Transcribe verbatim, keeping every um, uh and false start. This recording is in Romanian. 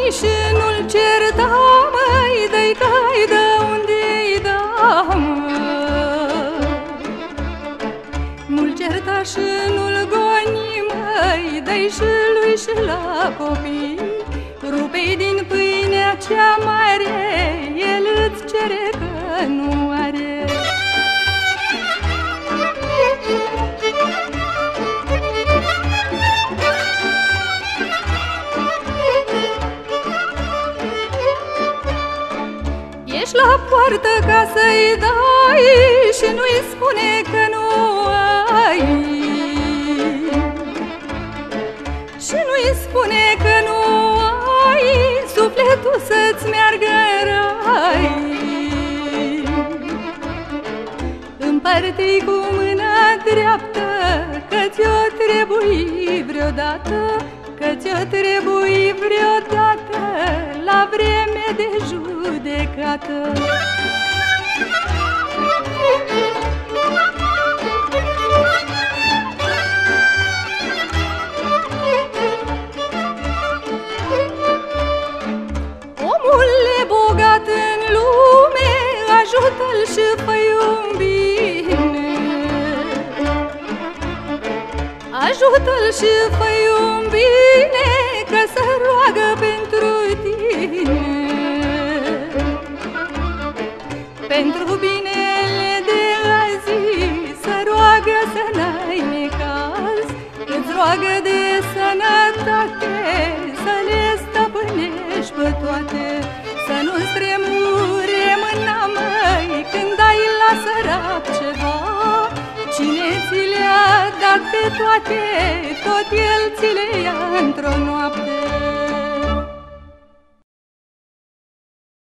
și nu-l certa, măi, dă-i cai de unde-i da, măi. Nu-l certa și nu-l goni, măi, dă-i și lui și la copii. Rupe-i din pâinea cea mare, el îți cere că nu are. Ești la poartă ca să-i dai și nu-i spune că nu ai, și nu-i spune că nu ai sufletul să-ți meargă în rai. Împarte-i cu mâna dreaptă, că ți-o trebuie vreodată, că ți-o trebuie vreodată la vreme de judecată. Omule bogat în lume, ajută-l și fă-i un bine. Ajută-l și fă-i un bine, că să roagă pentru tine. Pentru binele de azi să roagă să n-ai necaz, îți roagă de sănătate, să le stăpânești pe toate. Să nu-ți tremure mâna, măi, când ai la sărac ceva. Cine ți le-a dat pe toate, tot el ți le ia într-o noapte.